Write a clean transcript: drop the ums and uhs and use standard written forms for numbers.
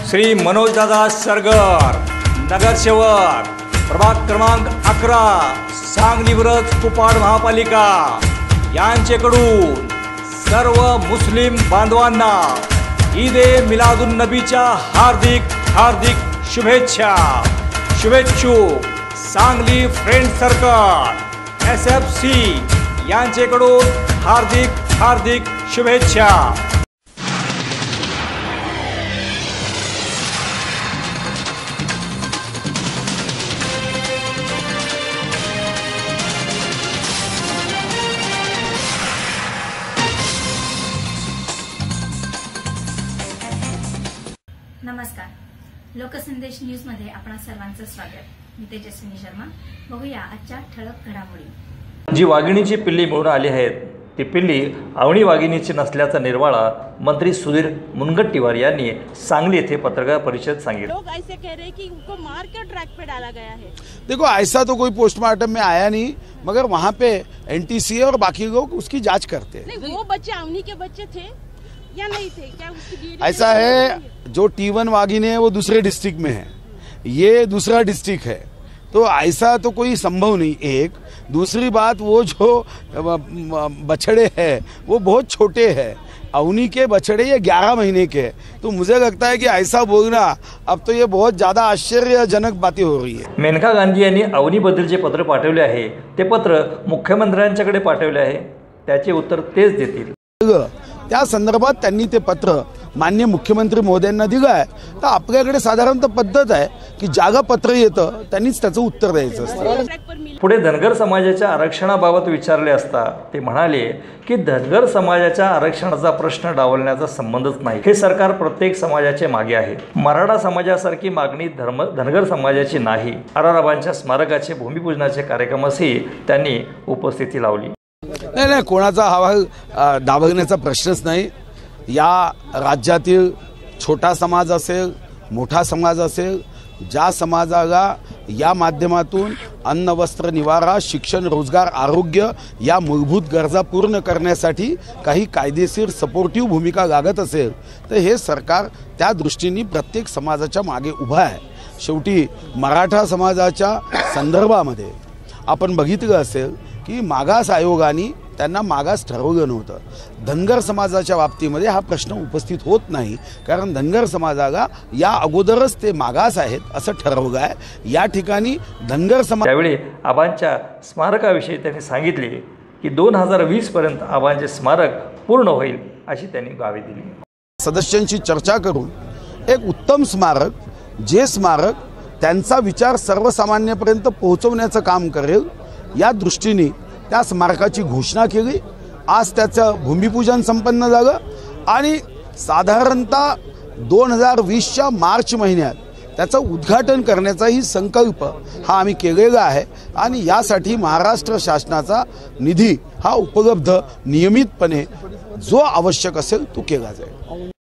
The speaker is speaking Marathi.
श्री मनोजदादा सरगर, नगरसेवक प्रभाग क्रमांक 11, सांगली मिरज कुपाड महापालिका यांच्याकडून सर्व मुस्लिम बांधवांना ईद ए मिलादुन नबीच्या हार्दिक हार्दिक शुभेच्छा। शुभेच्छुक सांगली फ्रेंड सर्कल SFC यांच्याकडून हार्दिक हार्दिक शुभेच्छा। नमस्कार, लोकसंदेश न्यूज मध्ये आपणा सर्वांचं स्वागत। मी तेजस्विनी शर्मा। बघूया आजच्या ठळक घडामोडी। जी वाघिणीची पिल्ली मिळून आली आहेत ती पिल्ली अवनी वाघिणीची नसल्याचा निर्वाळा मंत्री सुधीर मुनगंटीवार यांनी सांगली येथे पत्रकार परिषद सांगितलं। लोग ऐसे कह रहे हैं कि उनको मार के ट्रैक पे डाला गया है। देखो, ऐसा तो कोई पोस्टमार्टम में आया नहीं, मगर वहाँ पे NTC और बाकी लोग उसकी जांच करते हैं। नहीं, वो बच्चे अवनी के बच्चे थे या नहीं थे? क्या उसकी DNA ऐसा है, जो T1 वाघिनी है वो दूसरे डिस्ट्रिक्ट में है, ये दूसरा डिस्ट्रिक्ट है, तो ऐसा तो कोई संभव नहीं। एक दूसरी बात, वो जो बछड़े हैं वो बहुत छोटे हैं, अवनी के बछड़े ये 11 महीने के, तो मुझे लगता है कि ऐसा बोलना अब तो ये बहुत ज़्यादा आश्चर्यजनक बातें हो रही है। मेनका गांधी यांनी अवनीबद्दल जे पत्र पाठवले आहे ते पत्र मुख्यमंत्र्यांच्याकडे पाठवले आहे, त्याचे उत्तर तेच देतील। त्या संदर्भात त्यांनी ते पत्र माननीय मुख्यमंत्री महोदयांना दिलं आहे, तर आपल्याकडे साधारणतः पद्धत आहे की जागा पत्र येतं त्यांनीच त्याचं उत्तर द्यायचं असतं। पुढे धनगर समाजाच्या आरक्षणाबाबत विचारले असता ते म्हणाले की धनगर समाजाच्या आरक्षणाचा प्रश्न डावलण्याचा संबंधच नाही, हे सरकार प्रत्येक समाजाच्या मागे आहे। मराठा समाजासारखी मागणी धनगर समाजाची नाही। आराराबांच्या स्मारकाचे भूमिपूजनाचे कार्यक्रमासही त्यांनी उपस्थिती लावली। नाही, कोणाचा हवा डावलण्याचा प्रश्नच नाही। या राज्यातील छोटा समाज असेल, मोठा समाज असेल, ज्या समाजाला या माध्यमातून अन्न वस्त्र निवारा शिक्षण रोजगार आरोग्य या मूलभूत गरजा पूर्ण करण्यासाठी काही कायदेशीर सपोर्टिव्ह भूमिका लागत असेल तर हे सरकार त्या दृष्टीने प्रत्येक समाजाच्या मागे उभा आहे। शेवटी मराठा समाजाच्या संदर्भामध्ये आपण बघितलं असेल की मागास आयोगाने त्यांना मागास ठरवलं नव्हतं। धनगर समाजाच्या बाबतीमध्ये हा प्रश्न उपस्थित होत नाही, कारण धनगर समाजाला या अगोदरच ते मागास आहेत असं ठरवलं आहे। या ठिकाणी धनगर समाज त्यावेळी आबांच्या स्मारकाविषयी त्यांनी सांगितले की 2020 पर्यंत आबांचे स्मारक पूर्ण होईल अशी त्यांनी ग्वाही दिली। सदस्यांची चर्चा करून एक उत्तम स्मारक, जे स्मारक त्यांचा विचार सर्वसामान्यांपर्यंत पोहोचवण्याचं काम करेल, या दृष्टीने त्या स्मारकाची घोषणा केली। आज त्याचं भूमिपूजन संपन्न झालं आणि साधारणतः 2020च्या मार्च महिन्यात त्याचं उद्घाटन करण्याचाही संकल्प हा आम्ही केलेला आहे आणि यासाठी महाराष्ट्र शासनाचा निधी हा उपलब्ध नियमितपणे जो आवश्यक असेल तो केला जाईल।